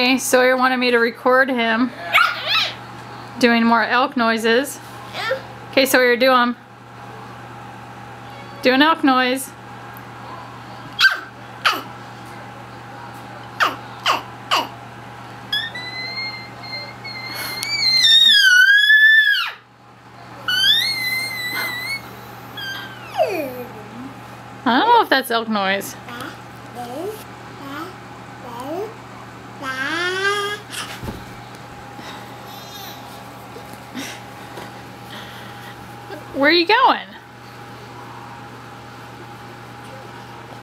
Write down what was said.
Okay, Sawyer wanted me to record him doing more elk noises. Okay, Sawyer, do them. Do an elk noise. I don't know if that's elk noise. Where are you going?